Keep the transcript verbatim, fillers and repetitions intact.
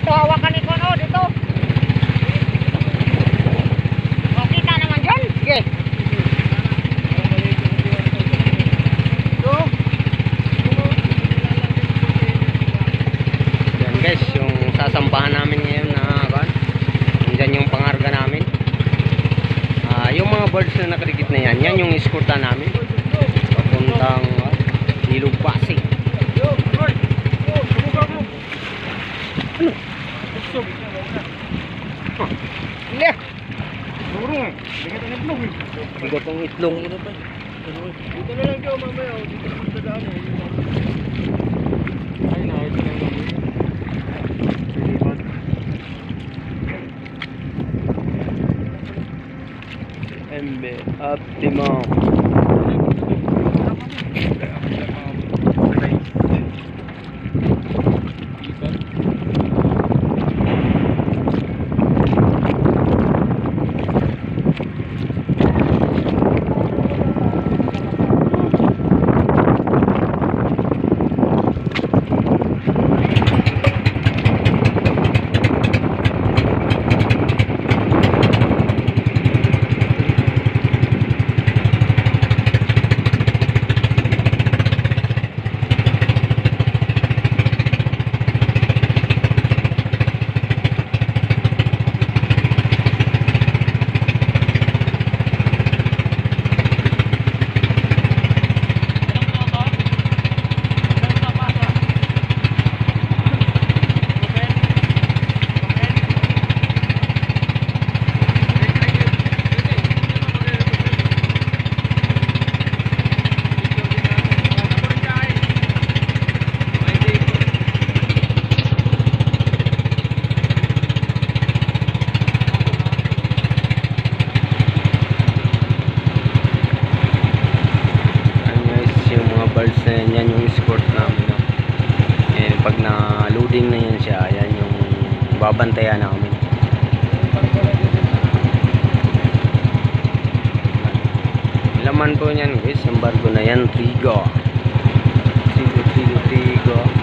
Ito, hawakan ni Kono dito. O, kita naman dyan. Sige. Yan guys, yung sasampahan namin ngayon na kan. Diyan yung pangarga namin. Ah, yung mga birds na nakadikit na yan, yan yung escorta namin. Papuntang uh, Ilog Pasig. Ano? Oh, hindi. Durung. Bigat ang itlog. Bigat ang itlog. Ito pa. Dito na lang daw mamaya. Dito na sa daan. Ay na, ito lang naman. M B Optimum. Birds na yan, yan yung escort namin, no? Eh, pag na loading na yan siya, yan yung babantayan namin. Laman po niyan guys, yung barko na yan, Trigo Trigo, Trigo, Trigo